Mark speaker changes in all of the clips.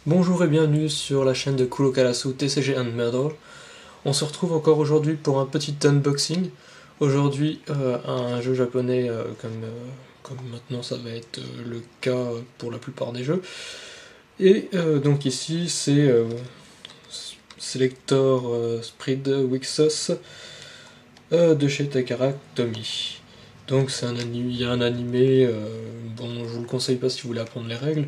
Speaker 1: Bonjour et bienvenue sur la chaîne de Kurokarasu TCG and Murder. On se retrouve encore aujourd'hui pour un petit unboxing. Aujourd'hui, un jeu japonais comme maintenant ça va être le cas pour la plupart des jeux. Et donc ici c'est Selector Spread Wixos de chez Takara Tomy. Donc il y a un animé, bon je vous le conseille pas si vous voulez apprendre les règles.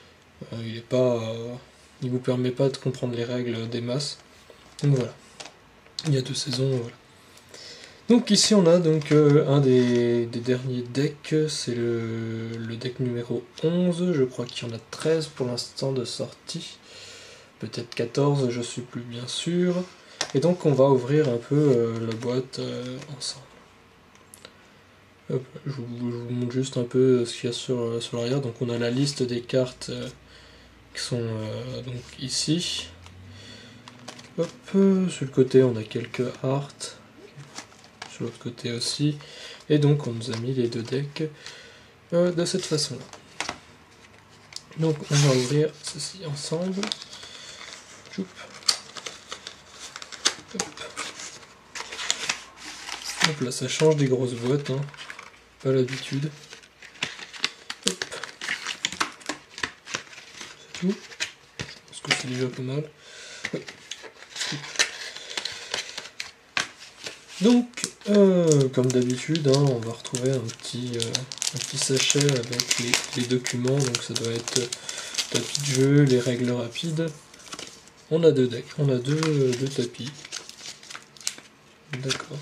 Speaker 1: Il vous permet pas de comprendre les règles des masses. Donc voilà. Il y a 2 saisons, voilà. Donc ici on a donc un des derniers decks, c'est le deck numéro 11, je crois qu'il y en a 13 pour l'instant de sortie. Peut-être 14, je suis plus bien sûr. Et donc on va ouvrir un peu la boîte ensemble. Hop, je vous montre juste un peu ce qu'il y a sur l'arrière. Donc on a la liste des cartes qui sont donc ici. Hop, sur le côté on a quelques arts, sur l'autre côté aussi, et donc on nous a mis les deux decks de cette façon là. Donc on va ouvrir ceci ensemble. Hop. Hop là, ça change des grosses boîtes, hein. Pas l'habitude. Hop. C'est tout. Parce que c'est déjà pas mal. Oui. Donc, comme d'habitude, hein, on va retrouver un petit sachet avec les documents. Donc ça doit être tapis de jeu, les règles rapides. On a deux decks, on a deux tapis. D'accord.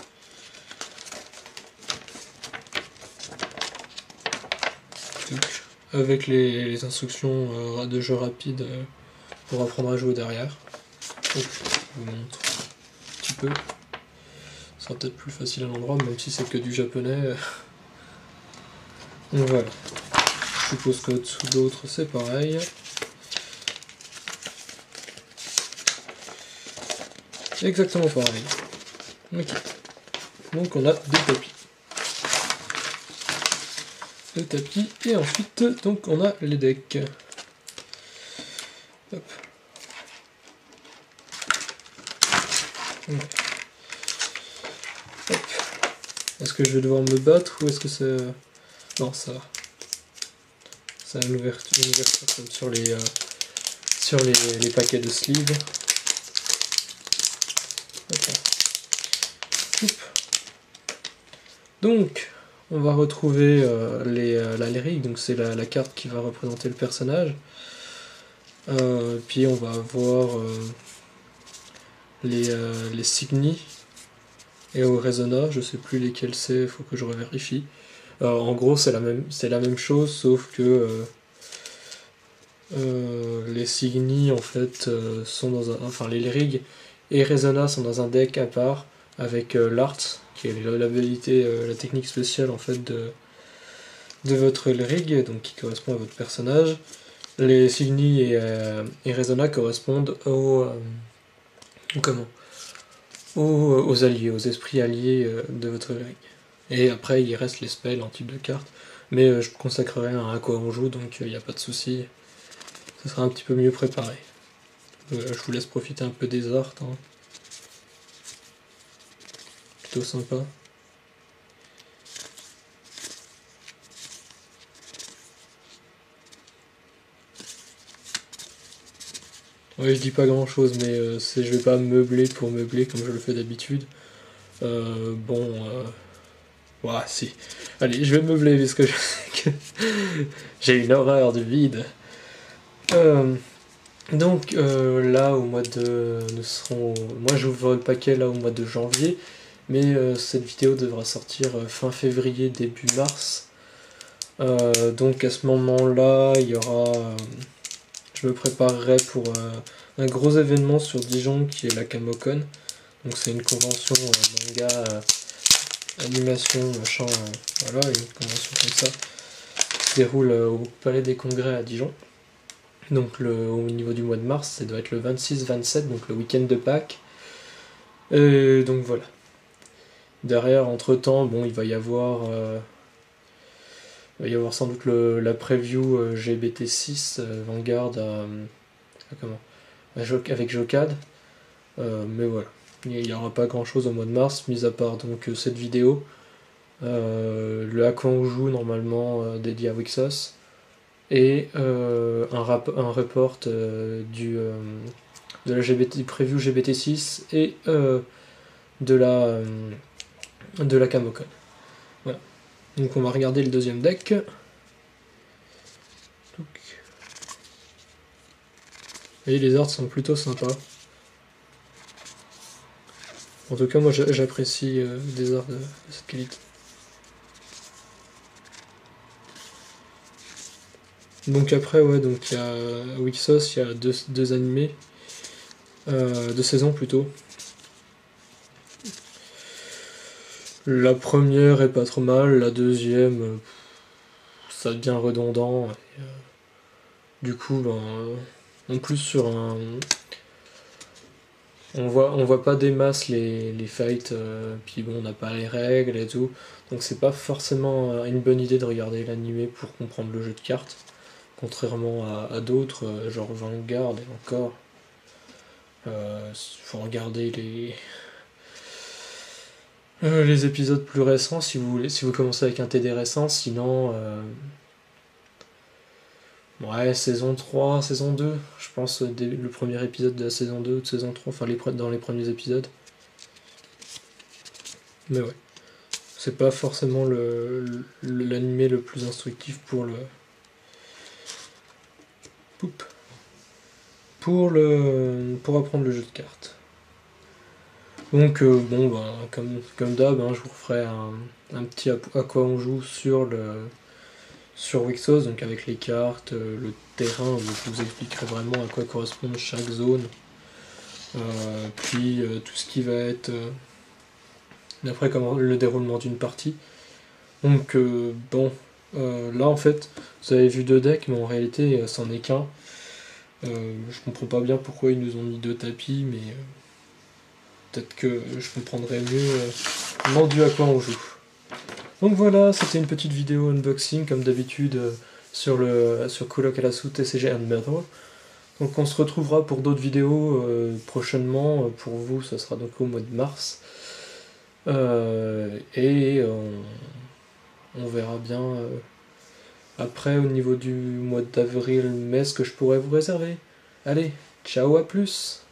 Speaker 1: Avec les instructions de jeu rapide pour apprendre à jouer derrière. Donc, je vous montre un petit peu. Ce sera peut-être plus facile à l'endroit, même si c'est que du japonais. Donc voilà. Je suppose que sous d'autres c'est pareil. Exactement pareil. Ok. Donc on a deux tapis. Et ensuite, donc on a les decks. Hop. Ouais. Hop. Est-ce que je vais devoir me battre ou est-ce que ça... Non, ça va. Ça a une ouverture comme sur les paquets de sleeves. Donc, on va retrouver la lyrique, donc c'est la carte qui va représenter le personnage. Puis on va avoir les signi et au Resona, je sais plus lesquels c'est, il faut que je revérifie. En gros, c'est la même chose, sauf que les signi en fait sont dans un, enfin les lyriques et Resona sont dans un deck à part avec l'art qui est l'habilité, la technique spéciale en fait de votre lyrique, donc qui correspond à votre personnage. Les signi et Resona correspondent aux alliés, aux esprits alliés de votre lyrique. Et après il reste les spells en type de carte, mais je consacrerai à quoi on joue, donc il n'y a pas de souci. Ça sera un petit peu mieux préparé. Je vous laisse profiter un peu des arts, hein. Plutôt sympa. Ouais, je dis pas grand chose, mais je vais pas meubler pour meubler comme je le fais d'habitude. Ouais, si. Allez, je vais meubler parce que je sais que j'ai une horreur du vide. Donc là, au mois de... Moi, j'ouvre le paquet là au mois de janvier, mais cette vidéo devra sortir fin février, début mars. Donc à ce moment-là, il y aura... je me préparerai pour un gros événement sur Dijon qui est la Kamokon. Donc c'est une convention manga, animation, machin, voilà, une convention comme ça qui se déroule au Palais des Congrès à Dijon. Donc au niveau du mois de mars, ça doit être le 26-27, donc le week-end de Pâques. Donc voilà. Derrière, entre-temps, bon, il va y avoir sans doute la preview GBT6 Vanguard comment, avec Jocad. Mais voilà, il n'y aura pas grand chose au mois de mars, mis à part donc cette vidéo, le À quoi on joue normalement dédié à Wixos, et un report de la preview GBT6 et de la Camocon. Voilà. Donc on va regarder le deuxième deck. Et les arts sont plutôt sympas. En tout cas, moi j'apprécie des arts de cette qualité. Donc après, ouais, donc il y a Wixos, il y a deux animés, deux saisons plutôt. La première est pas trop mal, la deuxième, ça devient redondant. Et, du coup, en plus sur un... On voit pas des masses les fights, puis bon, on n'a pas les règles et tout. Donc c'est pas forcément une bonne idée de regarder l'animé pour comprendre le jeu de cartes. Contrairement à d'autres, genre Vanguard et encore. Faut regarder les épisodes plus récents si vous voulez, si vous commencez avec un TD récent, sinon ouais, saison 3, saison 2, je pense le premier épisode de la saison 2 ou de saison 3, enfin dans les premiers épisodes. Mais ouais, c'est pas forcément l'animé le plus instructif pour pour apprendre le jeu de cartes. Donc bon, comme d'hab, je vous referai un petit à quoi on joue sur Wixos, donc avec les cartes, le terrain, où je vous expliquerai vraiment à quoi correspond chaque zone, puis tout ce qui va être d'après comment le déroulement d'une partie. Donc bon, là en fait, vous avez vu deux decks, mais en réalité, c'en est qu'un. Je comprends pas bien pourquoi ils nous ont mis deux tapis, mais peut-être que je comprendrai mieux rendu à quoi on joue. Donc voilà, c'était une petite vidéo unboxing comme d'habitude sur Coloc à la Soude, TCG and Metal. Donc on se retrouvera pour d'autres vidéos prochainement. Pour vous, ça sera donc au mois de mars. Et on verra bien après au niveau du mois d'avril-mai ce que je pourrais vous réserver. Allez, ciao, à plus!